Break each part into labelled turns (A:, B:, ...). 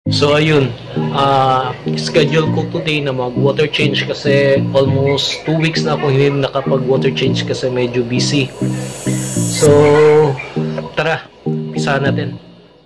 A: So ayun, schedule ko today na mag water change kasi almost 2 weeks na ako hindi nakapag water change kasi medyo busy. So tara, umpisa natin.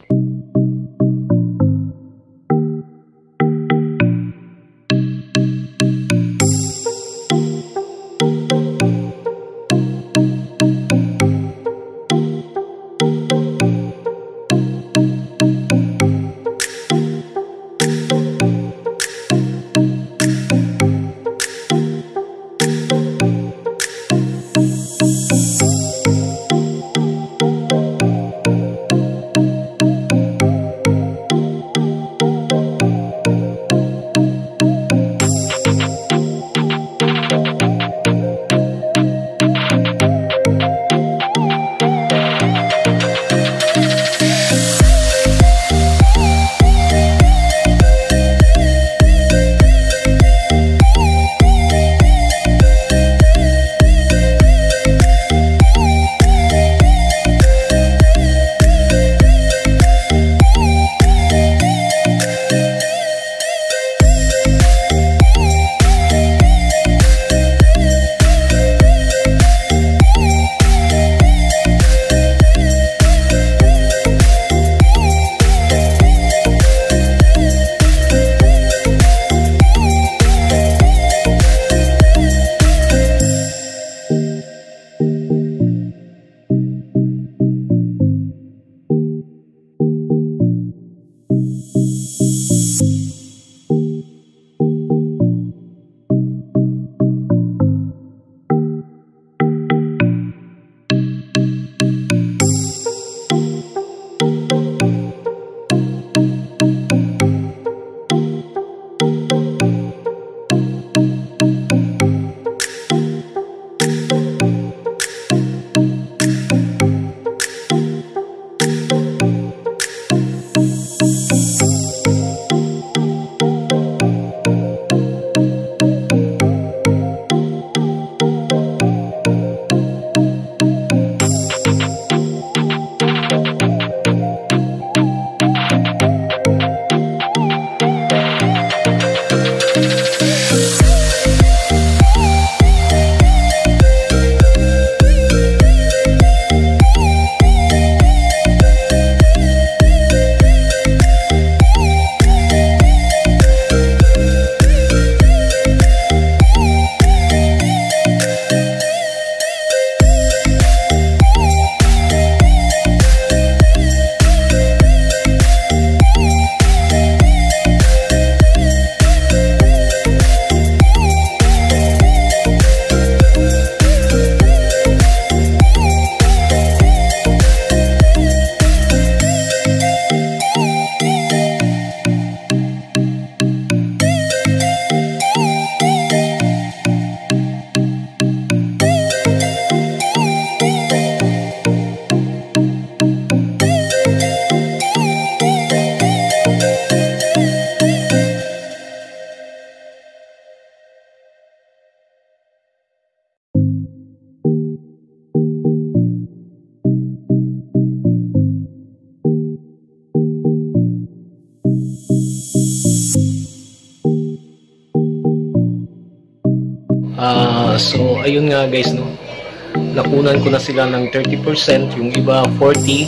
A: So ayun nga guys, no, nakunan ko na sila ng 30%, yung iba 40,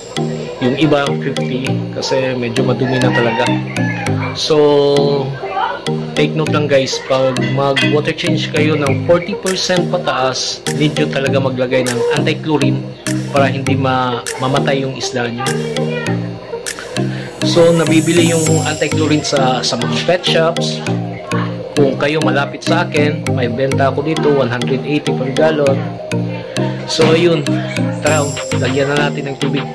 A: yung iba 50 kasi medyo madumi na talaga. So take note lang guys, pag mag water change kayo ng 40% pataas, need nyo talaga maglagay ng anti-chlorine para hindi mamatay yung isda nyo. So nabibili yung anti-chlorine sa mga pet shops. Kung kayo malapit sa akin, may benta ako dito 180 per gallon. So ayun, tara, lagyan na natin ng tubig.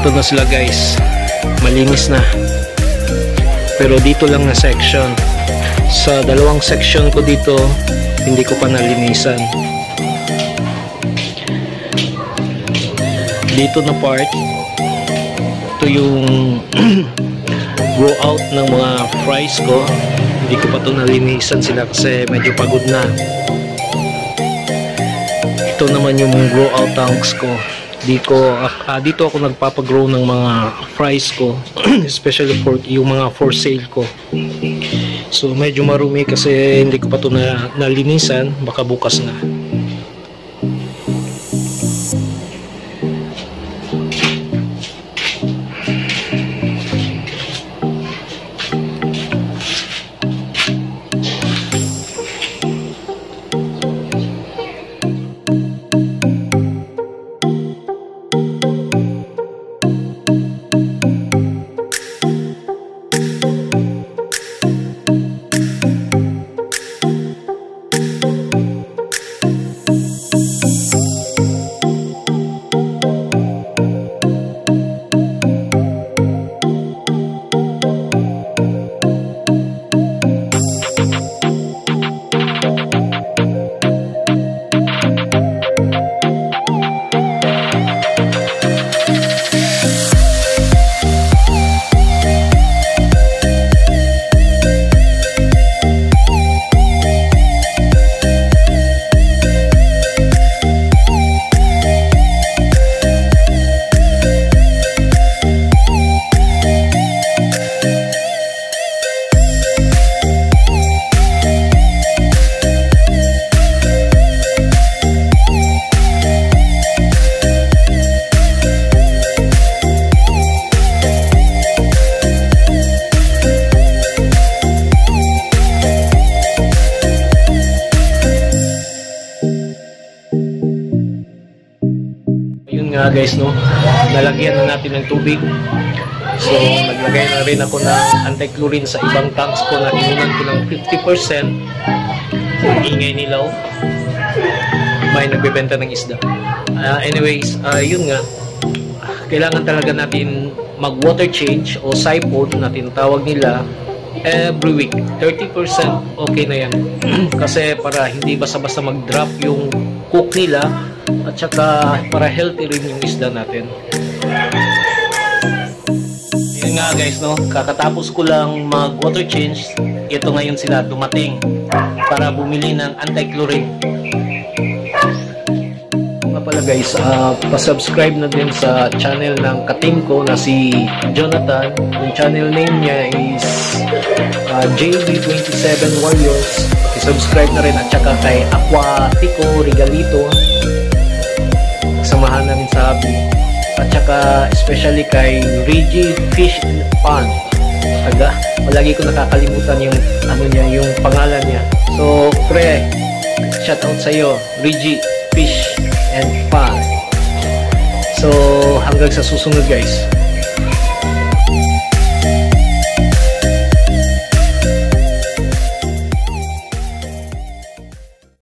A: ito na sila guys, malinis na. Pero dito lang na section, sa dalawang section ko dito hindi ko pa nalinisan. Dito na part, ito yung grow out ng mga fries ko, hindi ko pa ito nalinisan sila kasi medyo pagod na. Ito naman yung grow out tanks ko. Dito ako nagpapagrow ng mga fries ko especially for yung mga for sale ko. So medyo marumi kasi hindi ko pa ito nalinisan, baka bukas na. Guys, no, nalagyan na natin ng tubig. So naglagay na rin ako ng anti-chlorine sa ibang tanks ko na inunan ko ng 50%. Ingay nila, may nagbebenta ng isda. Anyways, yun nga, kailangan talaga natin mag water change o siphon na tinatawag nila every week. 30% okay na yan kasi para hindi basta-basta mag-drop yung cook nila at saka para healthy rin yung isda natin. Yun nga guys, no, kakatapos ko lang mag water change, ito ngayon sila dumating para bumili ng anti-chlorine. Nga pala guys, pa-subscribe na din sa channel ng katim ko na si Jonathan. Yung channel name niya is JB27 Warriors. I-subscribe na rin, at saka kay Aquatico Regalito, samahan namin sa hobby, at saka especially kay Reggie Fish and Pond. Lagi ko nakakalimutan yung ano niya, yung pangalan niya. So pre, shout out sa iyo, Reggie Fish and Pond. So hanggang sa susunod guys.